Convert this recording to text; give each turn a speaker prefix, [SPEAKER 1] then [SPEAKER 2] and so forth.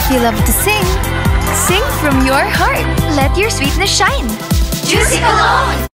[SPEAKER 1] If you love to sing, sing from your heart. Let your sweetness shine. Juicy Cologne!